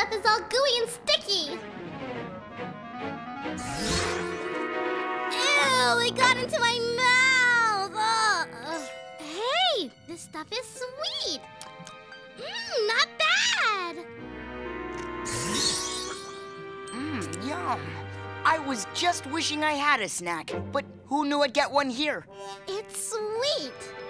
mouth is all gooey and sticky. Ew, it got into my mouth. Hey, this stuff is sweet. Not bad. Yum. I was just wishing I had a snack, but who knew I'd get one here? It's sweet.